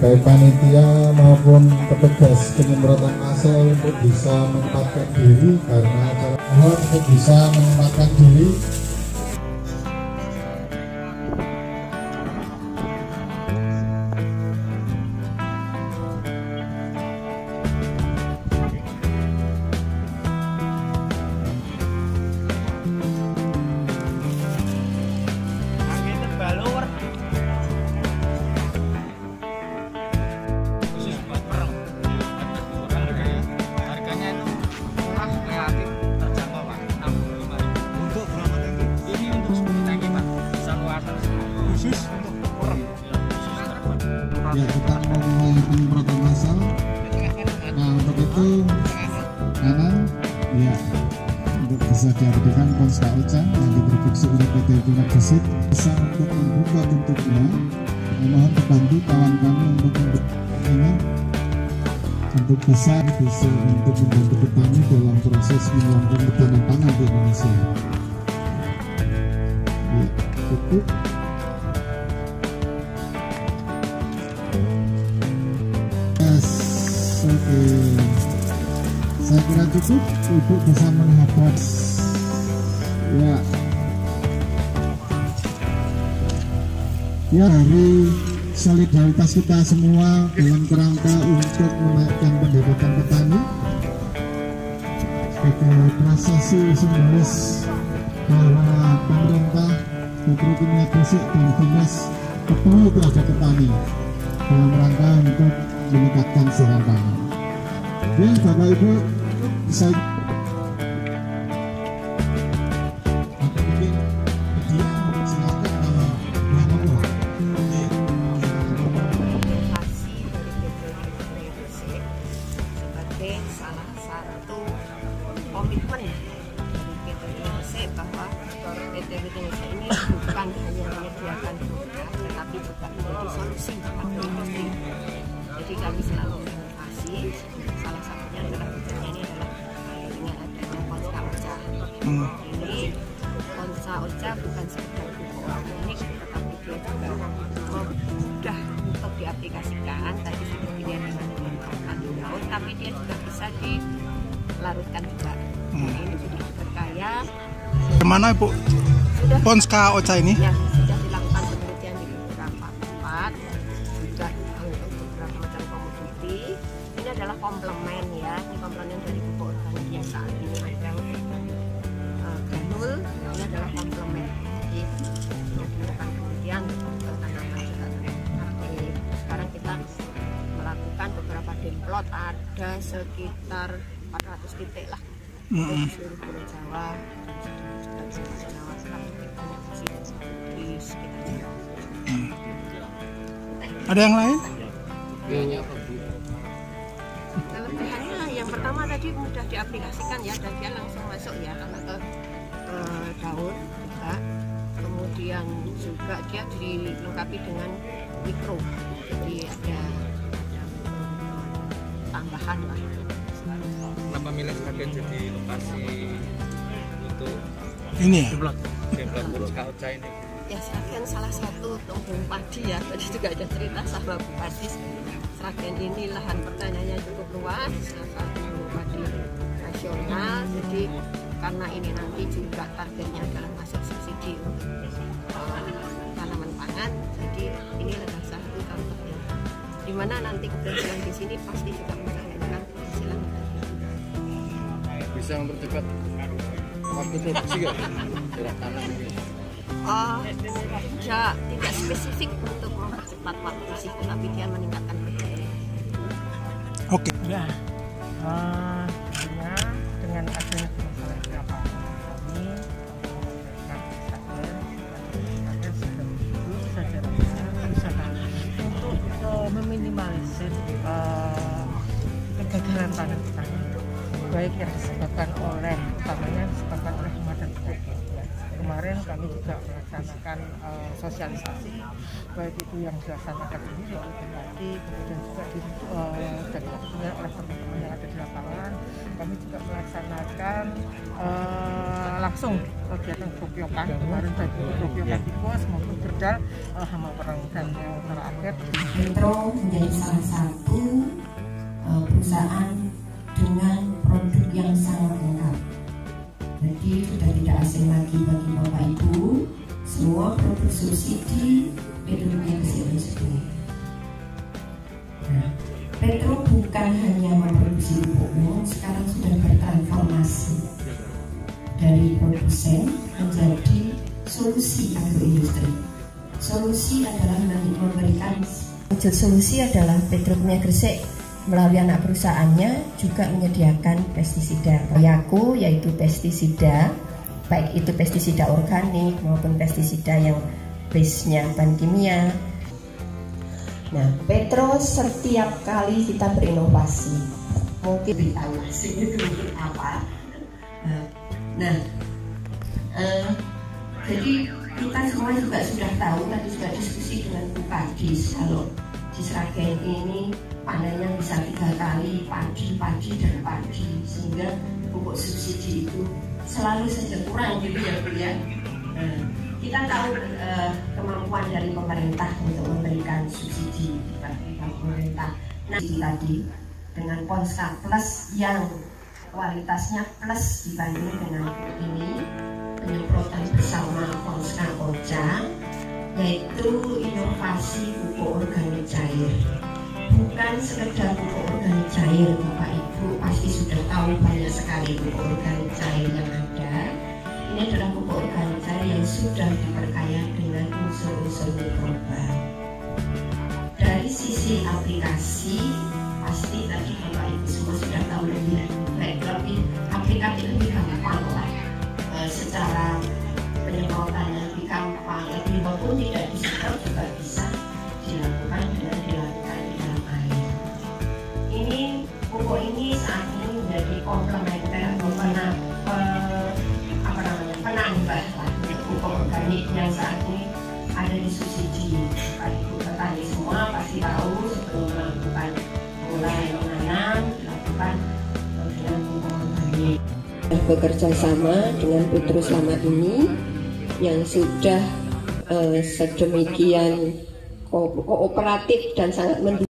baik panitia maupun petugas penyemprotan massal untuk bisa menempatkan diri karena acara mohon untuk bisa menempatkan diri. Ya, kita memulai penyemprotan massal. Nah, untuk itu kanan, ya, untuk bisa diartikan Ponska Ocha yang diproduksi oleh PT Pina Gesit bisa untuk membuka tutupnya. Mohon dibantu kawan kami untuk membuka ini untuk besar bisa untuk membantu petani dalam proses menyumbang ketahanan pangan di Indonesia. Ya, tutup. Oke, saya kira cukup. Ibu bisa menghadap. Ya, ya, dari solidaritas kita semua dalam kerangka untuk menaikkan pendapatan petani sebagai prasasti simbolis bahwa pemerintah Petro Kimia Gresik dan dinas peduli terhadap petani dalam rangka untuk meningkatkan kesehatan pangan. Ya, Bapak Ibu, saya sebagai salah satu komitmen dari PT Gresik bahwa PT Gresik ini bukan hanya menyediakan produk, tetapi juga menjadi solusi bagi industri. Jadi kami selalu berinovasi, salah satunya adalah ini adalah dengan adanya Ponska Ocha. Ini Ponska Ocha bukan sekedar pupuk organik, tetapi dia juga mudah untuk diaplikasikan. Tadi seperti yang dimakan daun, tapi dia juga bisa dilarutkan juga. Ini jadi berkaya. Kemana Ibu? Sudah Ponska Ocha ini? Ya, sudah dilakukan penelitian di beberapa tempat, juga untuk beberapa macam komoditi. Ini adalah komplemen ya, ini komplemen dari pupuk organik yang saat ini ada granul. Ini adalah komplemen. Jadi dilakukan penelitian untuk tanaman juga aktif. Sekarang kita melakukan beberapa demplot, ada sekitar 400 titik lah di seluruh Pulau Jawa. Di sekitar Jawa. Ada yang lain? Kelebihannya yang pertama tadi mudah diaplikasikan ya, dan dia langsung masuk ya karena ke daun juga. Kemudian juga dia dilengkapi dengan mikro, jadi ada tambahan lah. Kenapa milih Sragen jadi lokasi untuk Ini ya? demplot Ponska Ocha ini? Ya, Sragen salah satu lumbung padi ya. Tadi juga ada cerita sama Bu Kadis. Sragen ini lahan pertaniannya cukup luas, salah satu lumbung padi nasional. Jadi karena ini nanti juga targetnya adalah masuk subsidi untuk tanaman pangan. Jadi ini adalah satu contohnya. Dimana nanti keberhasilan di sini pasti juga mengalirkan keberhasilan. Bisa mempercepat waktu produksi nggak? Jarak tanam ini? Ya, tidak spesifik untuk mempercepat waktu sih, tapi dia meningkatkan produksi. Oke. Ya, tentunya dengan adanya masalah beberapa ini, ada sedang usaha untuk meminimalisir kegagalan panen petani, baik yang disebabkan oleh utamanya disebabkan oleh hama dan penyakit. Kemarin kami juga melaksanakan sosialisasi, baik itu yang dilaksanakan sendiri oleh Bupati, kemudian juga dilakukan oleh teman-teman yang ada di lapangan. Kami juga melaksanakan langsung kegiatan propiokan kemarin, baik itu propiokan di pos maupun modal hama perang. Dan yang terakhir, Petro menjadi salah satu perusahaan dengan produk yang sangat lengkap. Jadi sudah tidak asing lagi bagi Bapak Ibu, semua produk subsidi Petrokimia Gresik. Nah, Petro bukan hanya memproduksi pupuk umum, sekarang sudah bertransformasi dari produsen menjadi solusi agroindustri. Solusi adalah memberikan wujud solusi adalah Petrokimia Gresik melalui anak perusahaannya juga menyediakan pestisida Yaku, yaitu pestisida baik itu pestisida organik maupun pestisida yang base-nya bahan kimia. Nah, Petro setiap kali kita berinovasi, mungkin beritahu itu mungkin apa. Jadi kita semua juga sudah tahu, tadi sudah diskusi dengan Bu Kadis, kalau di Sragen ini panennya bisa 3 kali, padi dan padi, sehingga pupuk subsidi itu selalu saja kurang gitu ya Bu ya. Kita tahu kemampuan dari pemerintah untuk memberikan subsidi bagi pemerintah. Nah, tadi dengan Ponska Plus yang kualitasnya plus dibanding dengan ini penyemprotan bersama Ponska Oja, yaitu inovasi pupuk organik cair. Bukan sekedar pupuk organik cair, Bapak Ibu pasti sudah tahu banyak sekali pupuk organik cair yang ada. Ini adalah pupuk organik cair yang sudah diperkaya dengan unsur-unsur mikroba. Dari sisi aplikasi, pasti tadi Bapak Ibu semua sudah tahu lebih aplikatif, lebih gampang lah. Secara penyemprotannya lebih gampang, lebih maupun tidak disemprot juga bisa dilakukan dengan dilakukan di dalam air. Ini pupuk ini saat ini menjadi komplementer atau penambah lah untuk pupuk organik yang saat ini ada di subsidi. Ibu petani semua pasti tahu sebelum melakukan mulai menanam dilakukan dengan pupuk organik. Bekerja sama dengan Petro selama ini yang sudah sedemikian kooperatif dan sangat mendukung